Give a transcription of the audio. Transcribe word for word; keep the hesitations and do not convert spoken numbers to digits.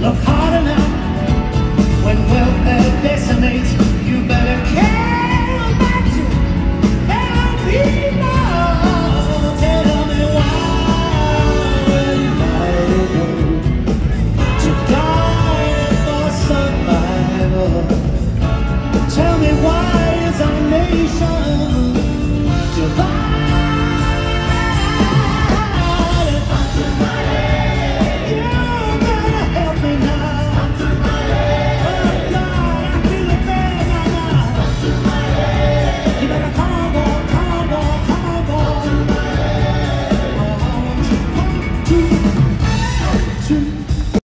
Look hard enough when welfare decimates. You better care about your fellow people. Tell me why will you go to die for survival? Tell me why is our nation